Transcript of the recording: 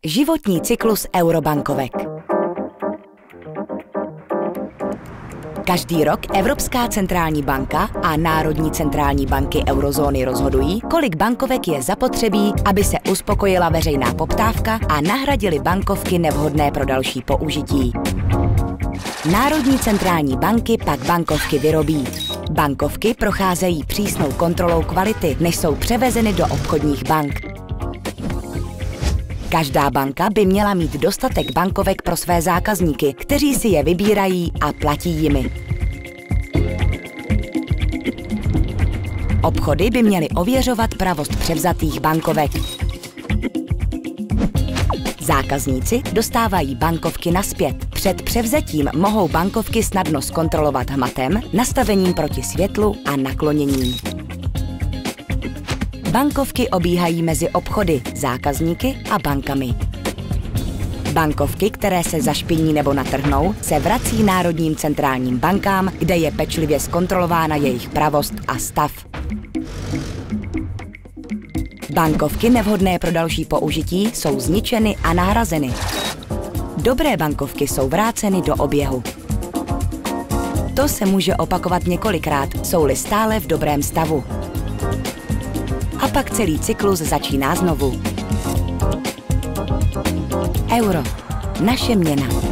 Životní cyklus eurobankovek. Každý rok Evropská centrální banka a národní centrální banky eurozóny rozhodují, kolik bankovek je zapotřebí, aby se uspokojila veřejná poptávka a nahradily bankovky nevhodné pro další použití. Národní centrální banky pak bankovky vyrobí. Bankovky procházejí přísnou kontrolou kvality, než jsou převezeny do obchodních bank. Každá banka by měla mít dostatek bankovek pro své zákazníky, kteří si je vybírají a platí jimi. Obchody by měly ověřovat pravost převzatých bankovek. Zákazníci dostávají bankovky nazpět. Před převzetím mohou bankovky snadno zkontrolovat hmatem, nastavením proti světlu a nakloněním. Bankovky obíhají mezi obchody, zákazníky a bankami. Bankovky, které se zašpiní nebo natrhnou, se vrací národním centrálním bankám, kde je pečlivě zkontrolována jejich pravost a stav. Bankovky nevhodné pro další použití jsou zničeny a nahrazeny. Dobré bankovky jsou vráceny do oběhu. To se může opakovat několikrát, jsou-li stále v dobrém stavu. A pak celý cyklus začíná znovu. Euro. Naše měna.